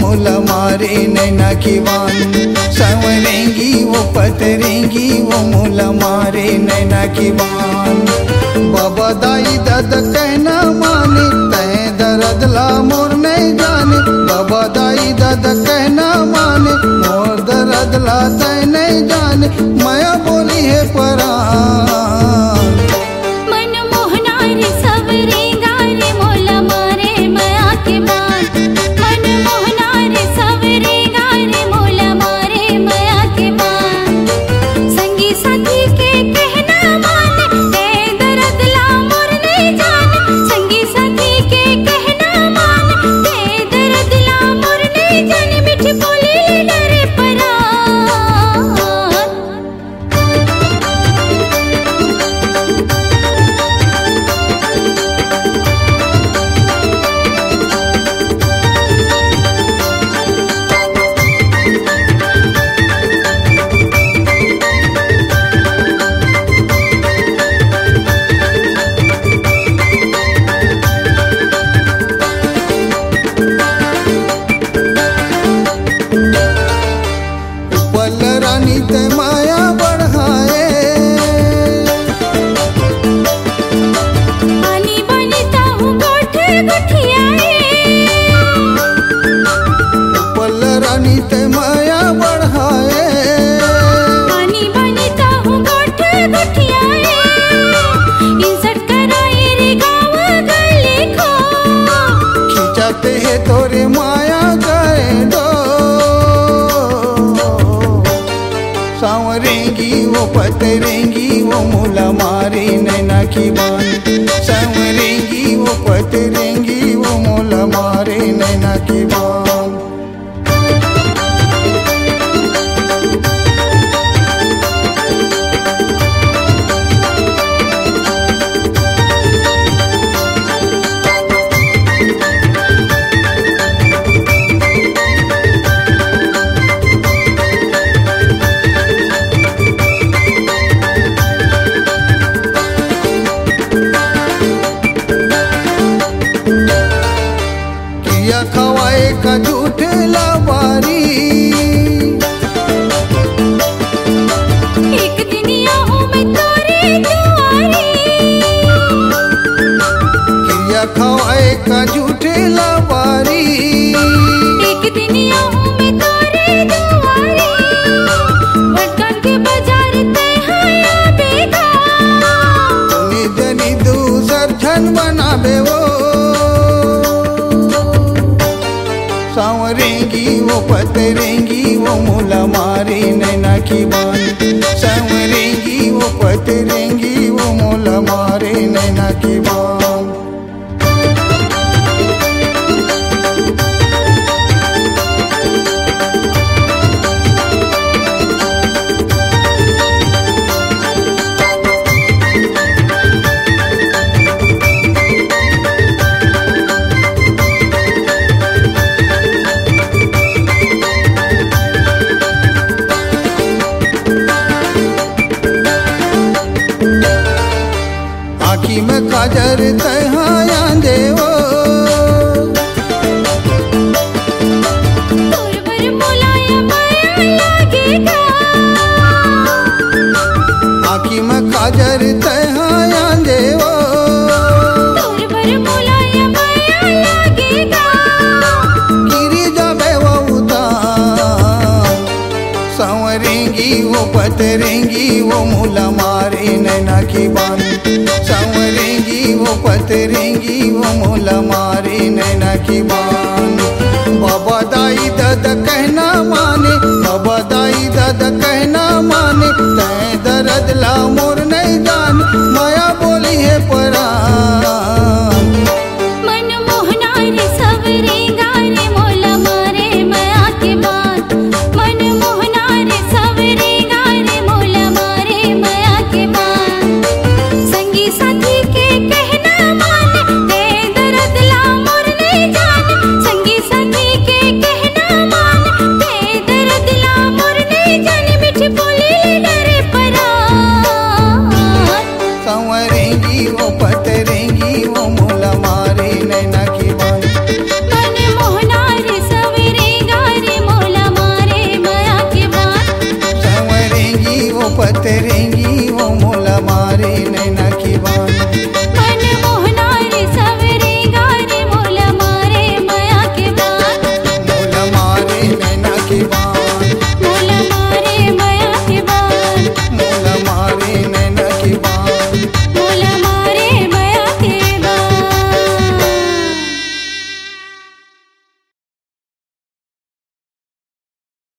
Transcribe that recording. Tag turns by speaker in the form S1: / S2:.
S1: मोला मारे नैना की बान। संवरेंगी वो पतरेंगी वो मोला मारे नैना की बान। बाबा दाई दाद कहना माने तय दर्द ला मोर नहीं जाने। बाबा दाई दाद कहना माने मोर दर्द ला तय नहीं जाने। माया बोली है परान
S2: मन मोहना रे सवरेगा रे मोला मारे माया के बान। मन मोहना रे सवरेगा रे मोला मारे माया के बान। संगी साथी के कहना माने ते दर्द ला मोर नहीं जाने। संगी साथी के कहना माने ते दर्द ला मोर नहीं जाने। मीठी बोली ले रे परान
S1: पल रानी ते माया बढ़ाए।
S2: आनी बनता हूँ गोठे गुठियाए।
S1: पल रानी ते माया बढ़ाए।
S2: आनी बनता हूँ गोठे गुठियाए। इंसट कराए रे गाँव गले को।
S1: खिंचाते है तोरे माया गए दो। सांवरेंगी वो पतरेंगी वो मोला मारे नैना की बान। सांवरेंगी वो पतरेंगी वो मोला मारे नैना की बान। किया खवाए का झूठ लावारी।
S2: एक दिन आऊँ मैं तोरे दुआरी।
S1: किया खवाए का झूठ लावारी।
S2: एक दिन आऊँ मैं तोरे दुआरी। भटकन के बाजार ते हाया बेगा।
S1: जनी दूसर छन बनाबे वो। सांवरेंगी वो पतरेंगी वो मोला मारे नैना की बान। सांवरेंगी वो पतरेंगी वो मोला मारे नैना की बान। आँखी में काजर तहाया देवो।
S2: तोर बर मोलाया माया लागेगा।
S1: आँखी में काजर तहाया देवो।
S2: तोर बर मोलाया माया लागेगा।
S1: गिरी जाबे वो उतार। सांवरेंगी वो पतरेंगी वो मोला मारे नैना की बान। सांवरेंगी वो पतरेंगी वो मोला मारे नैना की बान। बाबा दाई दाद कहना माने। बाबा दाई दाद कहना माने तय दर्द ला मोर नहीं जाने। माया बोली है परान
S2: मन मोहना रे सवरेगा रे मोला मारे माया के बान। मन मोहना रे सवरेगा रे मोला मारे माया के बान। संगी साथी के कहना माने ते दर्द ला मोर नहीं जाने। संगी साथी के कहना माने ते दर्द ला मोर नहीं जाने। मीठी बोली ले रे परान
S1: पतरेंगी